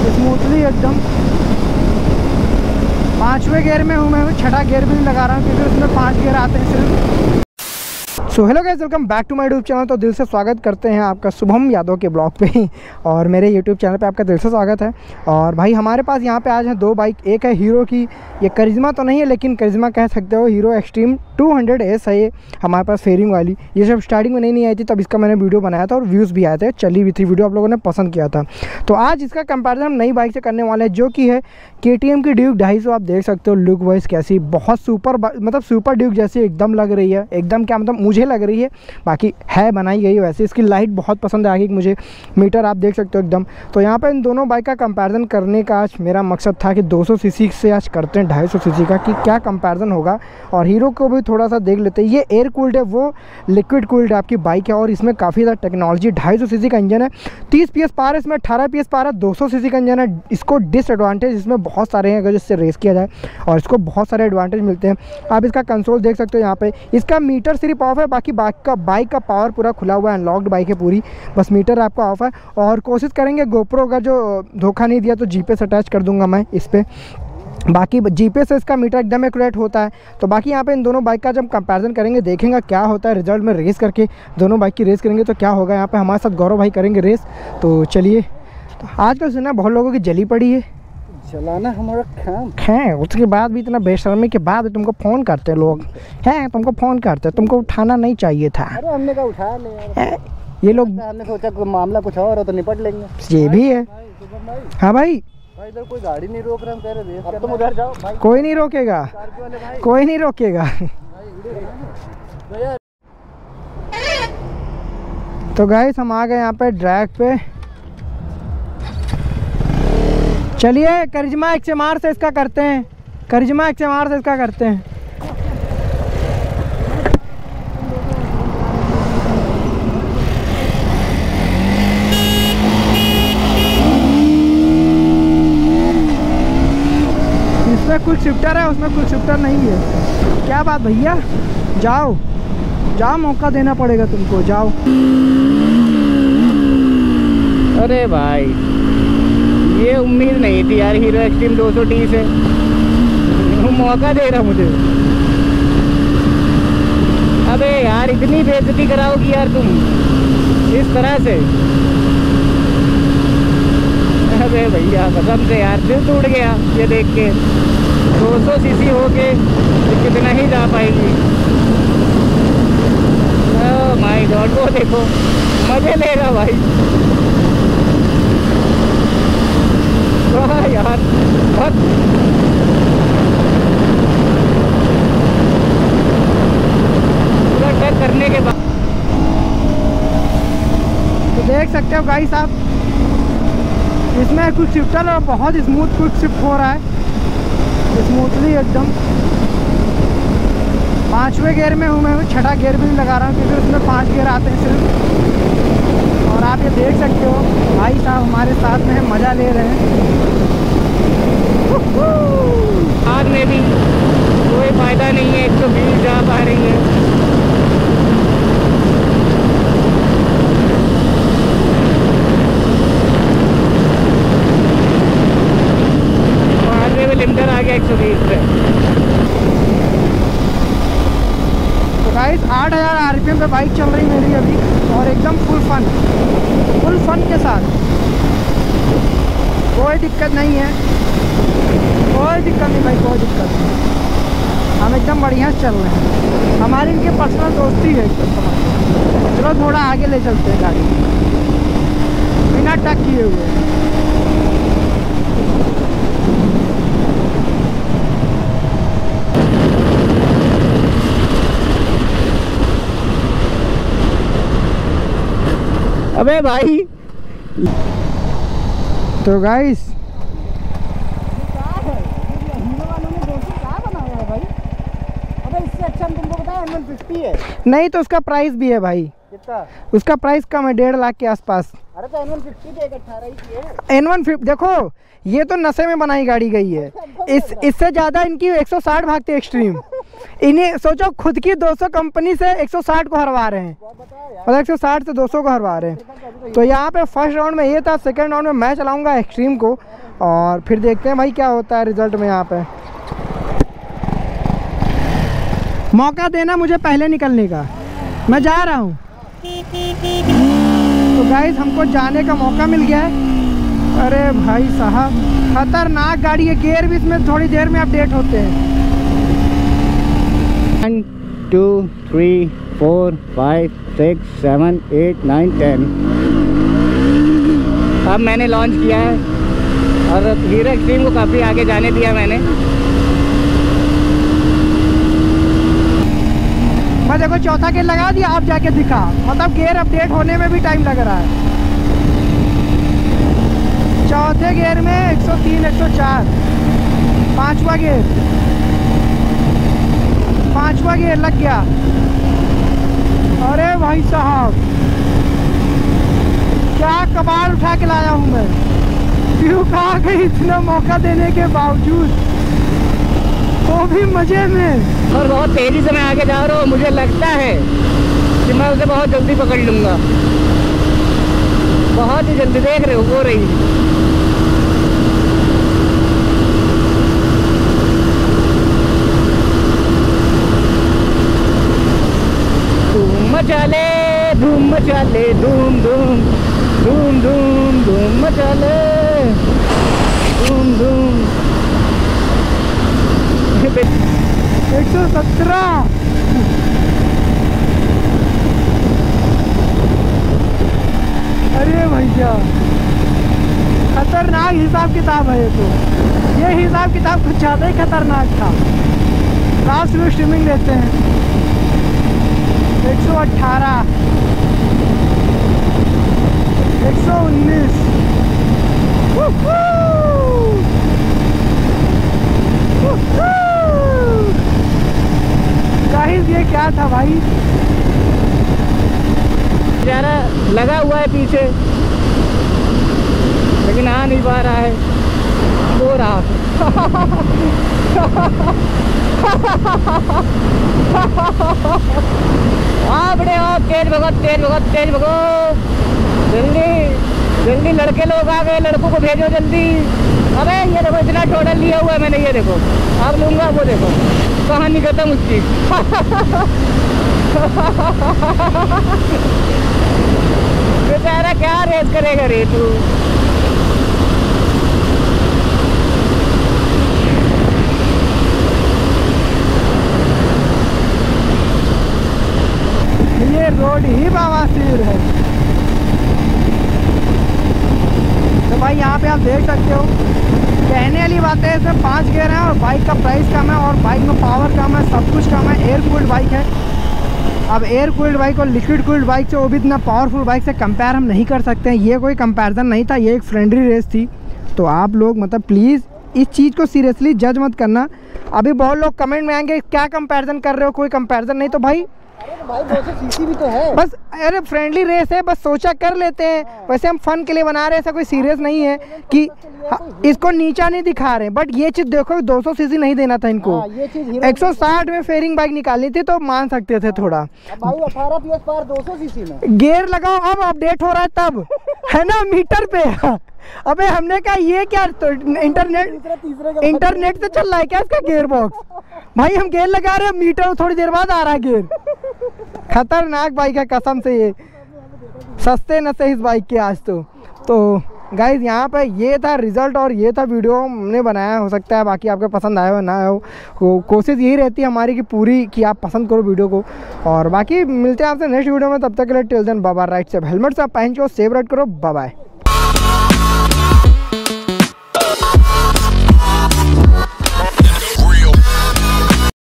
Smoothly एकदम। 5वें gear में हूँ मैं, 6ठा गियर भी नहीं लगा रहा हूँ क्योंकि उसमें 5 गियर आते हैं सिर्फ। So hello guys, welcome back to my YouTube channel. तो दिल से स्वागत करते हैं आपका शुभम यादव के ब्लॉग पे और मेरे यूट्यूब चैनल पे आपका दिल से स्वागत है। और भाई हमारे पास यहाँ पे आज हैं 2 बाइक। एक है हीरो की, ये करिश्मा तो नहीं है लेकिन करिश्मा कह सकते हो, हीरो एक्सट्रीम 200S है ये हमारे पास फेयरिंग वाली। ये सब स्टार्टिंग में नहीं आई थी, तब इसका मैंने वीडियो बनाया था और व्यूज़ भी आए थे, चली भी थी वीडियो, आप लोगों ने पसंद किया था। तो आज इसका कंपैरिजन हम नई बाइक से करने वाले हैं जो कि है KTM की ड्यूक 250। आप देख सकते हो लुक वाइज कैसी, बहुत सुपर, मतलब सुपर ड्यूक जैसी एकदम लग रही है। एकदम क्या मतलब मुझे लग रही है, बाकी है बनाई गई वैसे। इसकी लाइट बहुत पसंद आ गई मुझे, मीटर आप देख सकते हो एकदम। तो यहाँ पर इन दोनों बाइक का कंपैरिजन करने का आज मेरा मकसद था कि 200 सीसी से आज करते हैं 250 सीसी का, कि क्या कंपैरिजन होगा। और हीरो को भी थोड़ा सा देख लेते हैं। ये एयर कूल्ड है, वो लिक्विड कूल्ड आपकी बाइक है और इसमें काफ़ी ज़्यादा टेक्नोलॉजी। 250 सीसी का इंजन है, 30 PS पावर है, इसमें 18 PS पावर है। 200 सीसी का इंजन है। इसको डिसएडवांटेज इसमें बहुत सारे हैं अगर इससे रेस किया जाए, और इसको बहुत सारे एडवांटेज मिलते हैं। आप इसका कंसोल देख सकते हो यहाँ पे, इसका मीटर सिर्फ ऑफ है, बाकी बाइक का पावर पूरा खुला हुआ है। अनलॉक्ड बाइक है पूरी, बस मीटर आपका ऑफ है। और कोशिश करेंगे GoPro का जो धोखा नहीं दिया तो GPS अटैच कर दूंगा मैं इस पर। बाकी GPS से इसका मीटर एकदम एक्यूरेट होता है। तो बाकी यहाँ पे इन दोनों बाइक का जब कंपैरिजन करेंगे देखेंगे क्या होता है रिजल्ट में। रेस करके दोनों बाइक की रेस करेंगे तो क्या होगा। यहाँ पे हमारे साथ गौरव भाई करेंगे रेस। तो चलिए, तो आजकल सुना बहुत लोगों की जली पड़ी है, चलाना हमारा काम है। उसके बाद भी इतना बेशर्मी के बाद भी तुमको फ़ोन करते लोग हैं, तुमको फ़ोन करते, तुमको उठाना नहीं चाहिए था। अरे हमने कहा उठा ले यार। ये लोग, हमने सोचा कोई मामला कुछ और हो तो निपट लेंगे। ये भी है। हाँ भाई, इधर कोई गाड़ी नहीं रोक रहा, हम कह रहे अब तुम उधर जाओ भाई। कोई नहीं रोकेगा, कोई नहीं रोकेगा। तो गाइस हम आ गए यहाँ पे ट्रैक पे। चलिए करिश्मा XMR से इसका करते हैं, करिश्मा XMR से इसका करते हैं। इसमें क्विक शिफ्टर है, उसमें क्विक शिफ्टर नहीं है। क्या बात भैया, जाओ जाओ, मौका देना पड़ेगा तुमको, जाओ। अरे भाई ये उम्मीद नहीं थी यार हीरो एक्सट्रीम 200D से, मौका दे रहा मुझे। अबे यार इतनी बेइज्जती कराओगी यार तुम इस तरह से। अबे भैया कसम से यार दिल टूट गया ये देख के। 200 सीसी हो के कितना ही जा पाएगी। ओह माय गॉड, वो देखो मजे लेगा भाई। वाह यार बहुत पूरा टच करने के बाद तो देख सकते हो गाइस आप, इसमें क्विक शिफ्टर और बहुत स्मूथ क्विक शिफ्ट हो रहा है, स्मूथली एकदम। 5वें गियर में हूँ मैं, 6ठा गियर भी नहीं लगा रहा हूँ क्योंकि उसमें 5 गियर आते हैं सिर्फ। और आप ये देख सकते हो भाई साहब हमारे साथ में है, मज़ा ले रहे हैं। आज में भी कोई फायदा नहीं है, 120 जा पा रही है। आज में लिमिटर आ गया 120 पे। तो गाइस 8000 RPM पे बाइक चल रही मेरी अभी, और एकदम फुल फन के साथ, कोई दिक्कत नहीं है, कोई दिक्कत नहीं भाई, कोई दिक्कत नहीं। हम एकदम बढ़िया से चल रहे हैं, हमारी इनके पर्सनल दोस्ती है एकदम। चलो थोड़ा आगे ले चलते हैं गाड़ी बिना टक किए हुए। अबे भाई तो गाइस है। नहीं तो उसका प्राइस भी है भाई। कितना? उसका प्राइस कम है, 1.5 लाख के आसपास। अरे तो N150 देगा, 18 ही की है। N150 देखो, ये तो नशे में बनाई गाड़ी गई है। इससे ज़्यादा इनकी 160 भागती है एक्सट्रीम। इन्हें सोचो, खुद की 200 कंपनी से 160 को हरवा रहे हैं, मतलब 160 से 200 को हरवा रहे हैं। तो यहाँ पे फर्स्ट राउंड में ये था, सेकंड राउंड में मैं चलाऊंगा एक्सट्रीम को और फिर देखते हैं भाई क्या होता है रिजल्ट में। यहाँ पे मौका देना मुझे पहले निकलने का, मैं जा रहा हूँ। तो गाइस हमको जाने का मौका मिल गया है। अरे भाई साहब खतरनाक गाड़ी है, गियर भी इसमें थोड़ी देर में अपडेट होते हैं। 1 2 3 4 5 6 7 8 9 10 अब मैंने लॉन्च किया है और हीरो एक्सट्रीम को काफ़ी आगे जाने दिया मैंने। मैं देखो चौथा गियर लगा दिया, आप जाके दिखा, मतलब गियर अपडेट होने में भी टाइम लग रहा है। चौथे गियर में 103 104, पांचवा गियर लग गया। अरे भाई साहब क्या कबाड़ उठा के लाया हूँ मैं, क्यों कहा गई इतना मौका देने के बावजूद, वो भी मजे में। और बहुत तेज़ी से मैं आगे जा रहा हूँ, मुझे लगता है कि मैं उसे बहुत जल्दी पकड़ लूँगा, बहुत ही जल्दी। देख रहे हो वो रही। धूम मचाले धूम धूम धूम धूम धूम मचाले धूम धूम। 117 अरे भैया खतरनाक हिसाब किताब है ये तो। ये हिसाब किताब कुछ ज़्यादा ही खतरनाक था। लास्ट में स्ट्रीमिंग लेते हैं 118 119। गाइस ये क्या था भाई, ज़रा लगा हुआ है पीछे लेकिन आ नहीं पा रहा है, वो रहा। बड़े हो, तेज भगो तेज भगो तेज भगो, जल्दी जल्दी। लड़के लोग आ गए, लड़कों को भेजो जल्दी। अबे ये देखो इतना टोटल लिया हुआ है मैंने, ये देखो अब लूँगा। वो देखो कहानी खत्म उसकी। बेचारा क्या रेस करेगा रे तू। ये रोड ही बवासीर है। तो भाई यहाँ पे आप देख सकते हो, कहने वाली बात है, इसमें 5 गियर हैं और बाइक का प्राइस कम है और बाइक में पावर कम है, सब कुछ कम है। एयर कूल्ड बाइक है। अब एयर कूल्ड बाइक और लिक्विड कूल्ड बाइक से, वो भी इतना पावरफुल बाइक से कंपेयर हम नहीं कर सकते हैं। ये कोई कंपैरिजन नहीं था, ये एक फ्रेंडली रेस थी। तो आप लोग मतलब प्लीज़ इस चीज़ को सीरियसली जज मत करना। अभी बहुत लोग कमेंट में आएंगे क्या कंपैरिजन कर रहे हो, कोई कंपैरिजन नहीं। तो भाई 200 सीसी भी तो है बस, अरे फ्रेंडली रेस है, बस सोचा कर लेते हैं। वैसे हम फन के लिए बना रहे हैं, ऐसा कोई सीरियस नहीं है कि इसको नीचा नहीं दिखा रहे हैं। बट ये चीज़ देखो 200 सीसी नहीं देना था इनको। 160 में फेयरिंग बाइक निकालनी थी तो मान सकते थे थोड़ा। भाई 18 PS पार 200 सीसी में गियर लगाओ, अब अपडेट हो रहा है तब, है ना, मीटर पे। अबे हमने कहा ये क्या, तो इंटरनेट से चल रहा है क्या इसका गियर बॉक्स। भाई हम गियर लगा रहे हैं, मीटर थोड़ी देर बाद आ रहा है गियर। खतरनाक बाइक है कसम से, ये सस्ते नशे इस बाइक के आज तो गाइज यहाँ पे ये था रिज़ल्ट और ये था वीडियो हमने बनाया। हो सकता है बाकी आपको पसंद आया हो ना आया हो, कोशिश यही रहती है हमारी कि पूरी कि आप पसंद करो वीडियो को। और बाकी मिलते हैं आपसे नेक्स्ट वीडियो में, तब तक के लिए till then bye bye. Right से हेलमेट से आप पहन के सेफ राइड करो, बाय बाय।